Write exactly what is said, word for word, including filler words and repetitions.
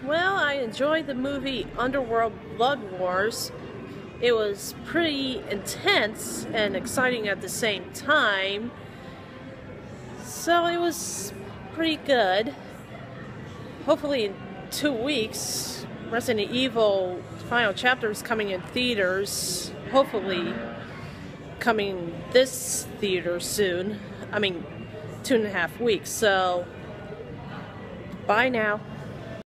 Well, I enjoyed the movie Underworld Blood Wars. It was pretty intense and exciting at the same time. So it was pretty good. Hopefully in two weeks, Resident Evil final chapter is coming in theaters. Hopefully coming this theater soon. I mean, two and a half weeks. So, bye now.